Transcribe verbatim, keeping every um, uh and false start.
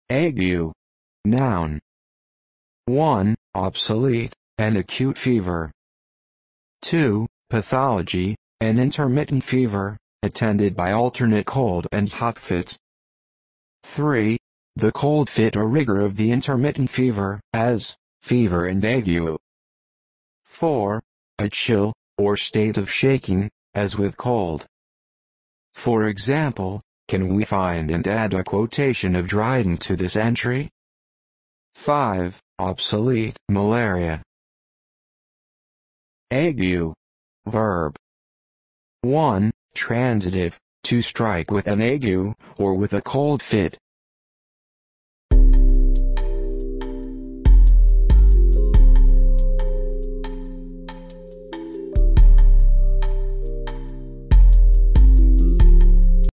Ague. Noun. one. Obsolete, an acute fever. two. Pathology, an intermittent fever, attended by alternate cold and hot fits. three. The cold fit or rigor of the intermittent fever, as fever and ague. four. A chill, or state of shaking, as with cold. For example, can we find and add a quotation of Dryden to this entry? five. Obsolete, malaria. Ague. Verb. one. Transitive, to strike with an ague, or with a cold fit.